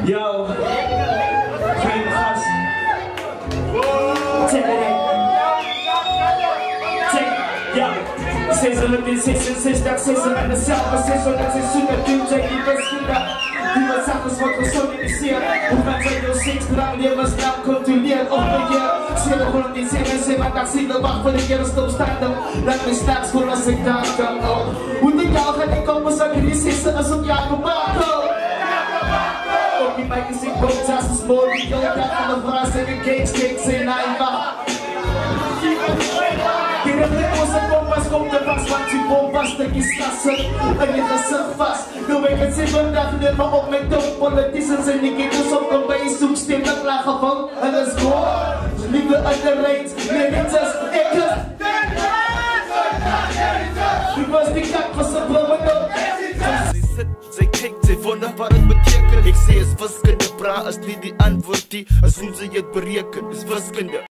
Yo, geen gas. Check it out. Check, yo. 666, 6 met dezelfde 600 duwt jij die best gedaan. Die wat zachtjes wordt gesonificeerd. Hoe gaat jij door 6 gram levensnaam controleert op een jaar? Zero gewoon die zin, maar daar zie je wacht voor de kerst opstaande. Laat me straks voor als ik daar kan. Hoe de jou gaat ik komen zak die zitten als op jou maken. Op die mic is ik boos als een spoor. Die jou gaat van de vraag zeggen cakes in einfach. Die reflectose kompas komt er vast, want die bombastic is kassen. En je gezicht vast. Nu weet het zich vandaag niet meer op met top politicians en die kinders op een bij je zoeksteen met lachen van. En dat is gewoon. Liefde uit de range, nee niet eens, ik is. Die was die kak van zijn bloemen op. Zij kijkt, zij wonder wat het betekent. Ik zei is wiskunde, praat is niet die antwoord die. As hoe ze het bereken, is wiskunde.